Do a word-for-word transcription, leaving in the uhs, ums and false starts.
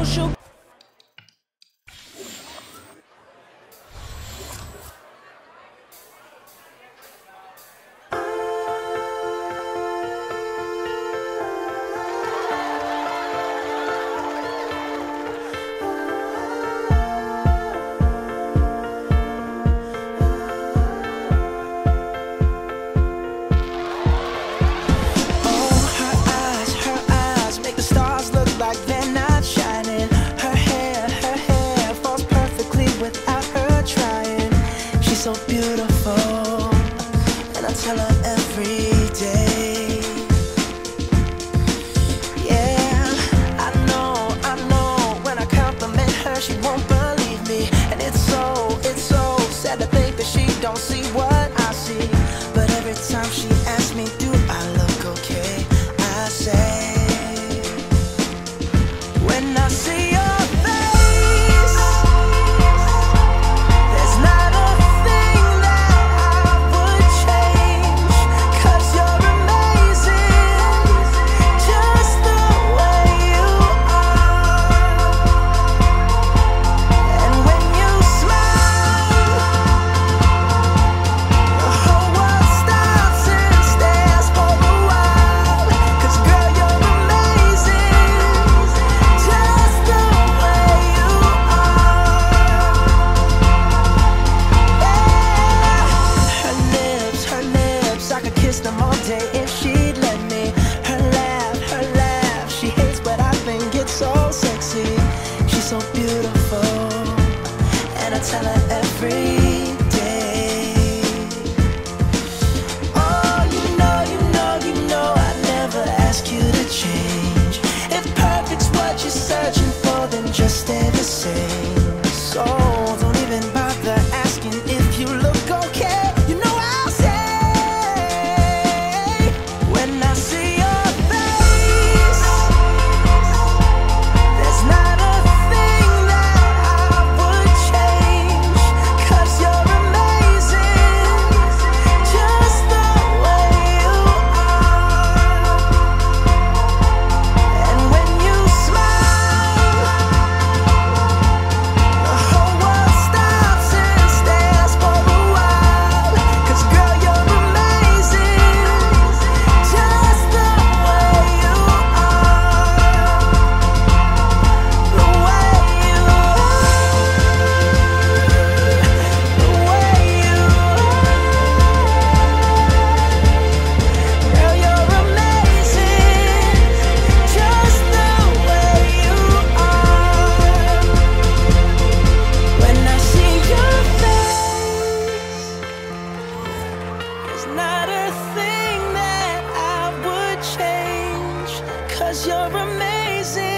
she'll so beautiful, and I tell her every day. Yeah, I know, I know, when I compliment her, she won't believe me. And it's so, it's so sad to think that she don't see what I see. But every time she asks me, do I look okay, I say, when I see your them all day if she'd let me. Her laugh, her laugh, she hates but I think it's so sexy. She's so beautiful, and I tell her every day. Oh, you know, you know, you know I never ask you to change. If perfect's what you're searching for, then just stay the same. So don't even bother asking if you look okay. You know I'll say, when I see your face, there's not a thing that I would change, 'cause you're amazing, just the way you are. And when you smile, the whole world stops and stares for a while, 'cause girl, you're amazing, just the way you are, the way you are, the way you are. Girl, you're amazing, just the way you are. When I see your face, there's not a thing that I would change, 'cause you're amazing.